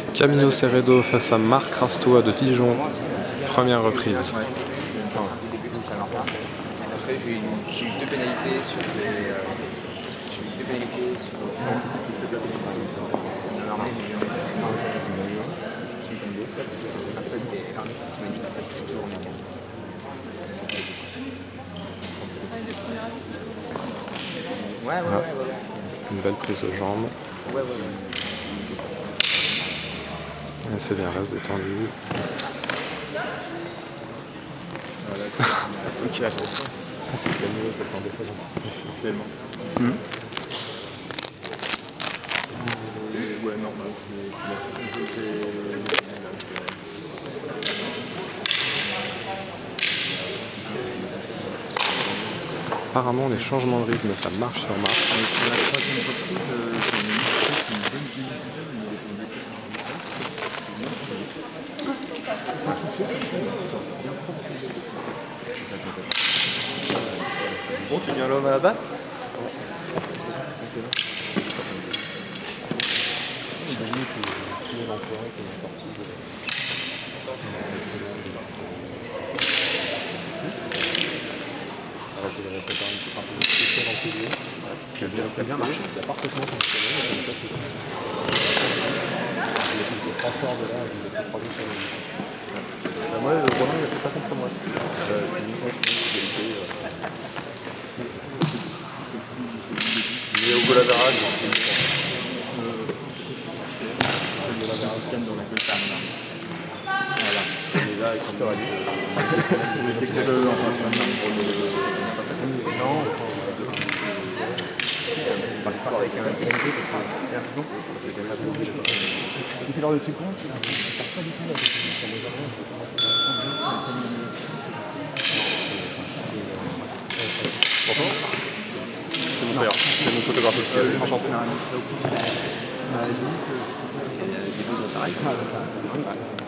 Camilo Ceredo face à Marc Rastois de Dijon, première reprise. Après, j'ai eu deux pénalités sur les. J'ai eu deux pénalités sur le fond. Après, c'est Arnaud qui m'a dit qu'en fait, je suis toujours en avant. Ouais. Une belle prise de jambe. Ouais. C'est bien, reste détendu. Ok, là, C'est Camilo qui attend des fois dans cette situation. actuellement. Ouais, normal, Apparemment, les changements de rythme, ça marche sur Marc. sur la troisième reprise, c'est une bonne idée. Bon, tu viens l'homme à la batte? Ça a bien marché, ça a parfaitement fonctionné. Moi, le Romain, il a fait pas contre moi. Il est au goal average. Le goal average dans la seule table. Voilà. Et là, il s'en va non. Avec un pénalité parce que c'est l'heure de séquence. Bonjour. C'est mon frère, c'est mon photographe officiel. Enchanté. Il y a des beaux appareils.